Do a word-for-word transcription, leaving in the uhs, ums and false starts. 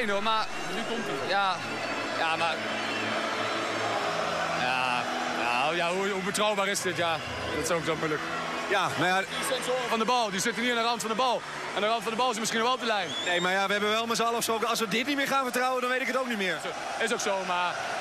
fijn hoor, maar... Nu komt hij. Ja, ja, maar... Ja, nou, ja hoe, hoe betrouwbaar is dit? Ja, dat is ook zo moeilijk. Ja, maar ja... Die sensoren van de bal, die zitten hier aan de rand van de bal. En de rand van de bal is misschien wel op de lijn. Nee, maar ja, we hebben wel met z'n allen afgesproken... als we dit niet meer gaan vertrouwen, dan weet ik het ook niet meer. Is ook zo, maar